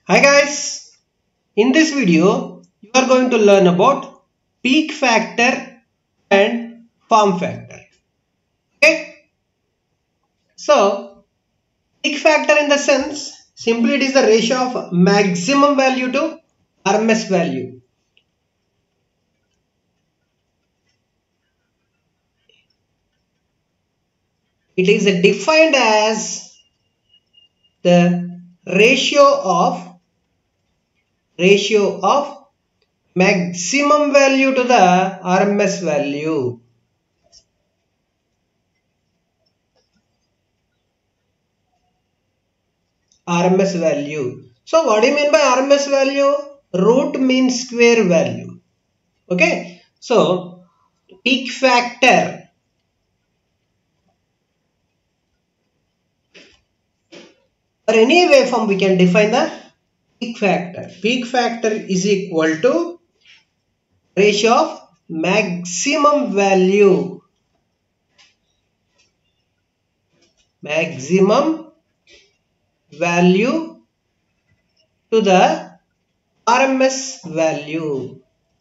Hi guys, in this video you are going to learn about peak factor and form factor. Okay, so peak factor in the sense simply it is the ratio of maximum value to RMS value. It is defined as the ratio of maximum value to the RMS value. RMS value. So what do you mean by RMS value? Root means square value. Okay. So peak factor or any waveform we can define the peak factor. Peak factor is equal to ratio of maximum value to the RMS value.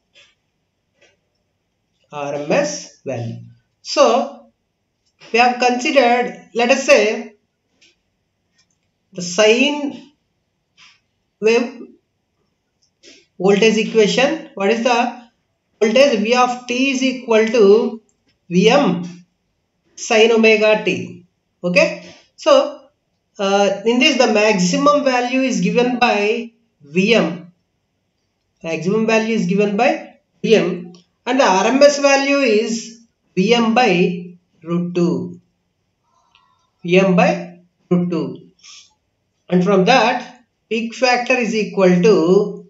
So we have considered, let us say, the sine wave voltage equation. What is the voltage? V of t is equal to Vm sin omega t. Okay. So in this the maximum value is given by Vm. Maximum value is given by Vm and the RMS value is Vm by root 2. Vm by root 2. And from that peak factor is equal to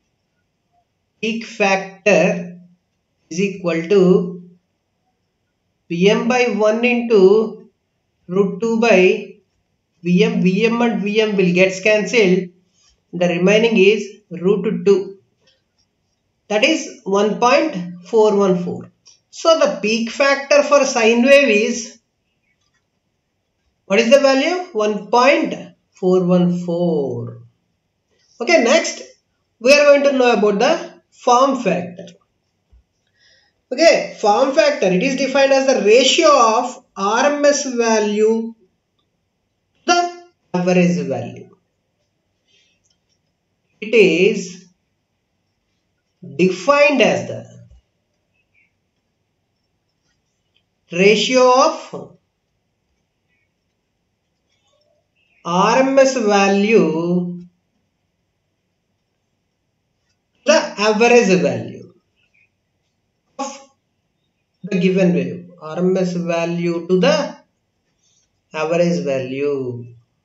Vm by 1 into root 2 by Vm. Vm and Vm will get cancelled. The remaining is root 2. That is 1.414. So the peak factor for sine wave is, what is the value? 1.414. Okay, next we are going to know about the form factor. Okay, form factor, it is defined as the ratio of RMS value to the average value. It is defined as the ratio of RMS value to the average value of the given wave. RMS value to the average value.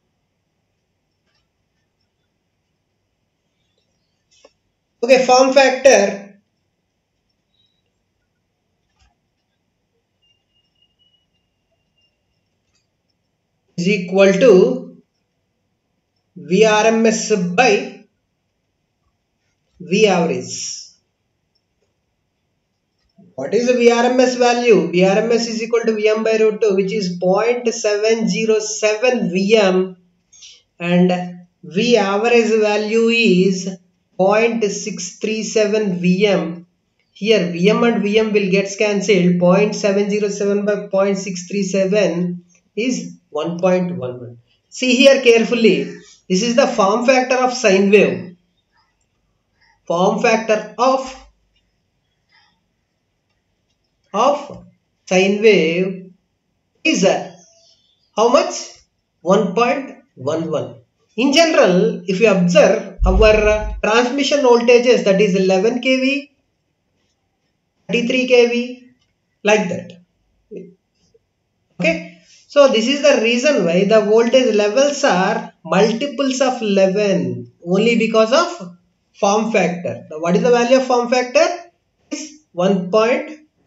Okay, form factor is equal to Vrms by V average. What is the Vrms value? Vrms is equal to Vm by root 2, which is 0.707 Vm, and V average value is 0.637 Vm. Here Vm and Vm will get cancelled. 0.707 by 0.637 is 1.11. See here carefully. This is the form factor of sine wave. Form factor of sine wave is how much? 1.11. In general, if you observe our transmission voltages, that is 11 kV, 33 kV, like that. Okay. So this is the reason why the voltage levels are multiples of 11 only because of form factor. Now what is the value of form factor? Is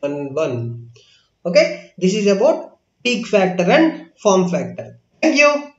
1.11. Okay. This is about peak factor and form factor. Thank you.